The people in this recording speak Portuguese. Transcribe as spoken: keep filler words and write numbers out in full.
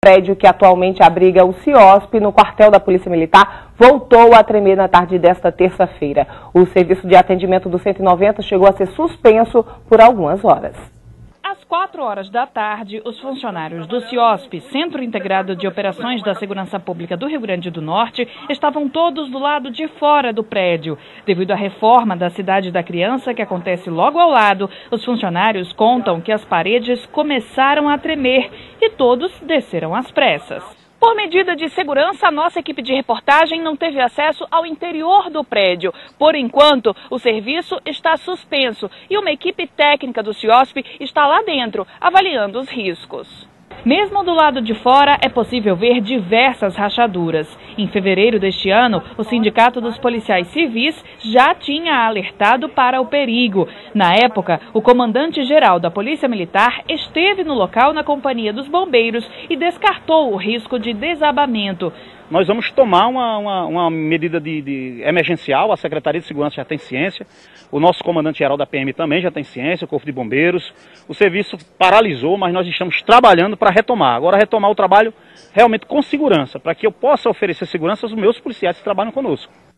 O prédio que atualmente abriga o CIOSP no quartel da Polícia Militar voltou a tremer na tarde desta terça-feira. O serviço de atendimento do cento e noventa chegou a ser suspenso por algumas horas. Às quatro horas da tarde, os funcionários do CIOSP, Centro Integrado de Operações da Segurança Pública do Rio Grande do Norte, estavam todos do lado de fora do prédio. Devido à reforma da Cidade da Criança, que acontece logo ao lado, os funcionários contam que as paredes começaram a tremer e todos desceram às pressas. Por medida de segurança, a nossa equipe de reportagem não teve acesso ao interior do prédio. Por enquanto, o serviço está suspenso e uma equipe técnica do CIOSP está lá dentro, avaliando os riscos. Mesmo do lado de fora, é possível ver diversas rachaduras. Em fevereiro deste ano, o Sindicato dos Policiais Civis já tinha alertado para o perigo. Na época, o comandante-geral da Polícia Militar esteve no local na companhia dos bombeiros e descartou o risco de desabamento. Nós vamos tomar uma, uma, uma medida de, de emergencial, a Secretaria de Segurança já tem ciência, o nosso comandante-geral da P M também já tem ciência, o Corpo de Bombeiros. O serviço paralisou, mas nós estamos trabalhando para retomar. Agora retomar o trabalho realmente com segurança, para que eu possa oferecer segurança aos meus policiais que trabalham conosco.